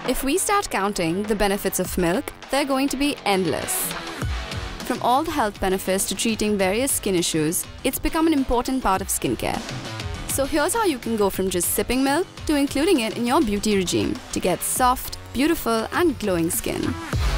If we start counting the benefits of milk, they're going to be endless. From all the health benefits to treating various skin issues, it's become an important part of skincare. So here's how you can go from just sipping milk to including it in your beauty regime to get soft, beautiful and glowing skin.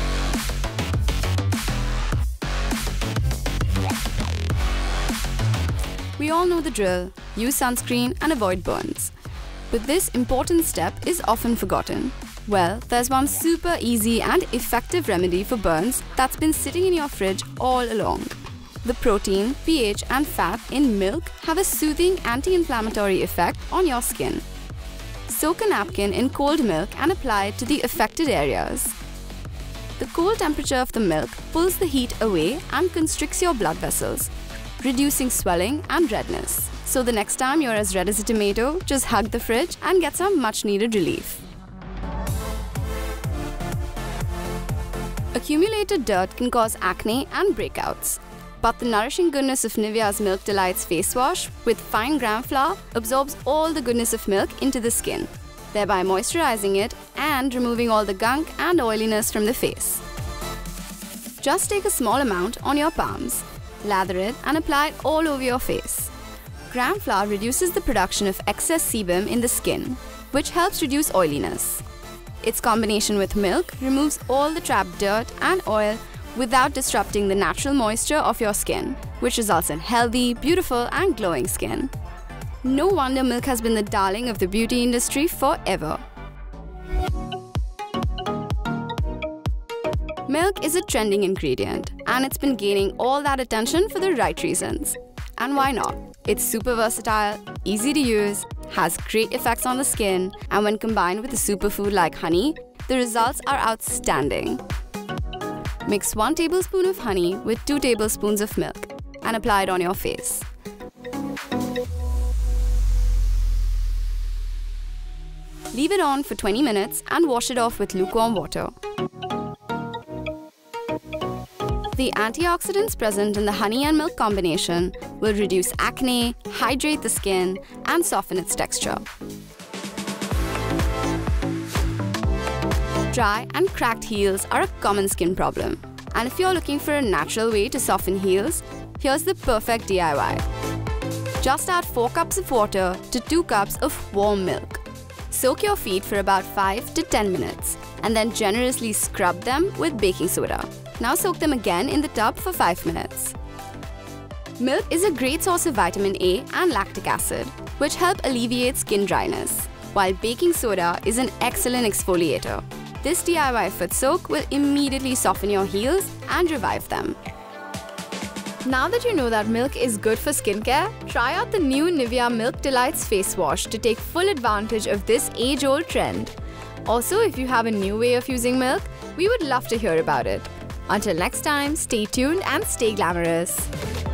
We all know the drill: use sunscreen and avoid burns. But this important step is often forgotten. Well, there's one super easy and effective remedy for burns that's been sitting in your fridge all along. The protein, pH and fat in milk have a soothing anti-inflammatory effect on your skin. Soak a napkin in cold milk and apply it to the affected areas. The cold temperature of the milk pulls the heat away and constricts your blood vessels, reducing swelling and redness. So the next time you're as red as a tomato, just hug the fridge and get some much-needed relief. Accumulated dirt can cause acne and breakouts. But the nourishing goodness of Nivea's Milk Delights face wash with fine gram flour absorbs all the goodness of milk into the skin, thereby moisturizing it and removing all the gunk and oiliness from the face. Just take a small amount on your palms, lather it and apply it all over your face. Gram flour reduces the production of excess sebum in the skin, which helps reduce oiliness. Its combination with milk removes all the trapped dirt and oil without disrupting the natural moisture of your skin, which results in healthy, beautiful and glowing skin. No wonder milk has been the darling of the beauty industry forever. Milk is a trending ingredient, and it's been gaining all that attention for the right reasons. And why not? It's super versatile, easy to use, has great effects on the skin, and when combined with a superfood like honey, the results are outstanding. Mix 1 tablespoon of honey with 2 tablespoons of milk and apply it on your face. Leave it on for 20 minutes and wash it off with lukewarm water. The antioxidants present in the honey and milk combination will reduce acne, hydrate the skin, and soften its texture. Dry and cracked heels are a common skin problem. And if you're looking for a natural way to soften heels, here's the perfect DIY. Just add 4 cups of water to 2 cups of warm milk. Soak your feet for about 5 to 10 minutes and then generously scrub them with baking soda. Now soak them again in the tub for 5 minutes. Milk is a great source of vitamin A and lactic acid, which help alleviate skin dryness, while baking soda is an excellent exfoliator. This DIY foot soak will immediately soften your heels and revive them. Now that you know that milk is good for skincare, try out the new Nivea Milk Delights face wash to take full advantage of this age-old trend. Also, if you have a new way of using milk, we would love to hear about it. Until next time, stay tuned and stay glamorous.